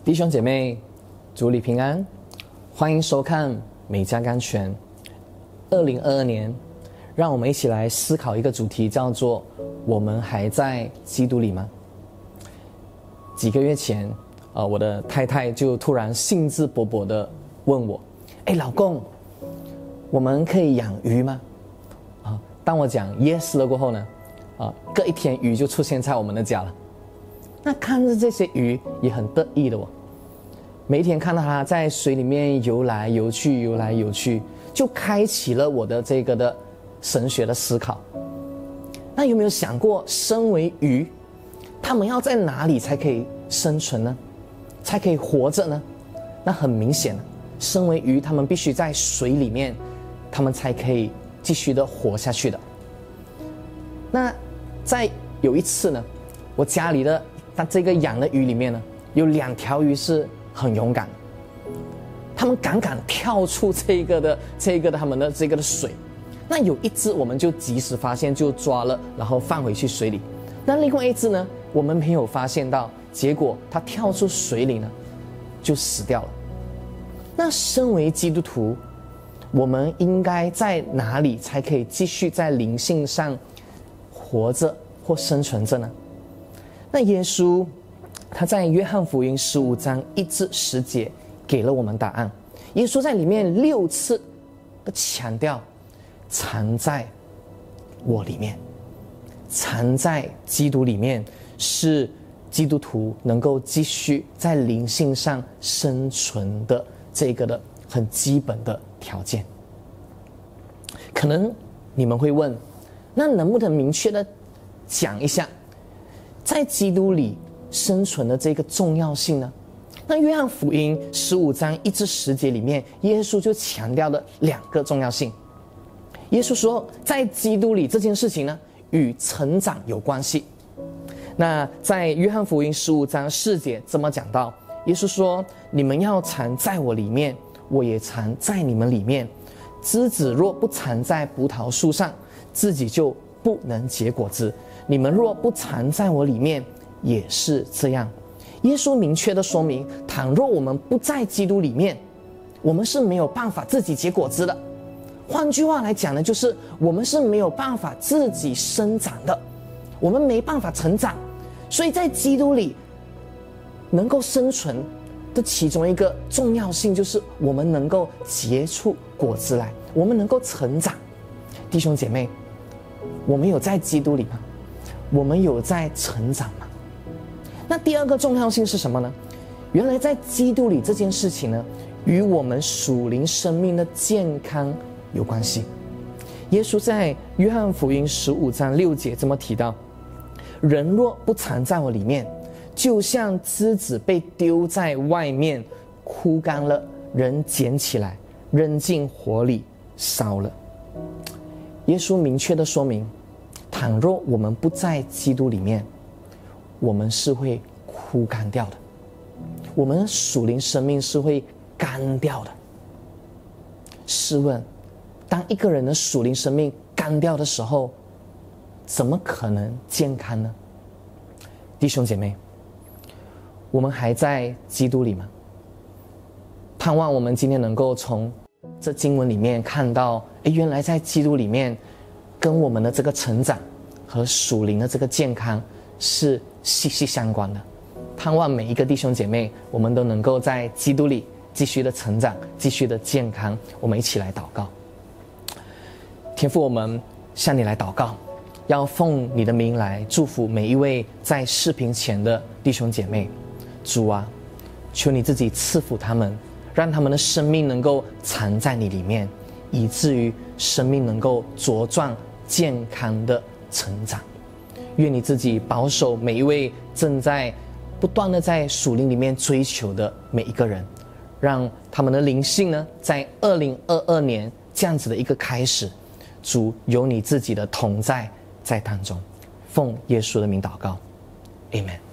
弟兄姐妹，主里平安，欢迎收看美加甘泉。2022年，让我们一起来思考一个主题，叫做我们还在基督里吗？几个月前，我的太太就突然兴致勃勃地问我，老公，我们可以养鱼吗？当我讲 yes 了过后呢，隔一天鱼就出现在我们的家了。那看着这些鱼也很得意的每一天看到它在水里面游来游去，游来游去，就开启了我的这个的神学的思考。那有没有想过，身为鱼，它们要在哪里才可以生存呢？才可以活着呢？那很明显，身为鱼，它们必须在水里面，它们才可以继续的活下去的。那在有一次呢，我家里的这个养的鱼里面呢，有2条鱼是很勇敢，他们敢跳出这个的他们的这个的水。那有一只我们就及时发现，就抓了，然后放回去水里。那另外一只呢，我们没有发现到，结果它跳出水里呢，就死掉了。那身为基督徒，我们应该在哪里才可以继续在灵性上活着或生存着呢？那耶稣他在约翰福音15章1至10节给了我们答案。耶稣在里面6次的强调，藏在我里面，藏在基督里面，是基督徒能够继续在灵性上生存的这个的很基本的条件。可能你们会问，那能不能明确的讲一下在基督里生存的这个重要性呢？那约翰福音15章1至10节里面，耶稣就强调了2个重要性。耶稣说，在基督里这件事情呢，与成长有关系。那在约翰福音15章4节这么讲到，耶稣说，你们要藏在我里面，我也藏在你们里面。枝子若不藏在葡萄树上，自己就不能结果子。你们若不藏在我里面，也是这样。耶稣明确的说明，倘若我们不在基督里面，我们是没有办法自己结果子的。换句话来讲呢，就是我们是没有办法自己生长的，我们没办法成长。所以在基督里能够生存的其中一个重要性，就是我们能够结出果子来，我们能够成长。弟兄姐妹，我们有在基督里吗？我们有在成长吗？那第2个重要性是什么呢？原来在基督里这件事情呢，与我们属灵生命的健康有关系。耶稣在约翰福音15章6节这么提到，人若不藏在我里面，就像枝子被丢在外面枯干了，人捡起来扔进火里烧了。耶稣明确的说明，倘若我们不在基督里面，我们是会枯干掉的，我们的属灵生命是会干掉的。试问，当一个人的属灵生命干掉的时候，怎么可能健康呢？弟兄姐妹，我们还在基督里吗？盼望我们今天能够从这经文里面看到，原来在基督里面跟我们的这个成长和属灵的这个健康是息息相关的。盼望每一个弟兄姐妹，我们都能够在基督里继续的成长，继续的健康。我们一起来祷告。天父，我们向你来祷告，要奉你的名来祝福每一位在视频前的弟兄姐妹。主啊，求你自己赐福他们，让他们的生命能够藏在你里面，以至于生命能够茁壮健康的成长。愿你自己保守每一位正在不断的在属灵里面追求的每一个人，让他们的灵性呢，在2022年这样子的一个开始，主有你自己的同在在当中。奉耶稣的名祷告 Amen。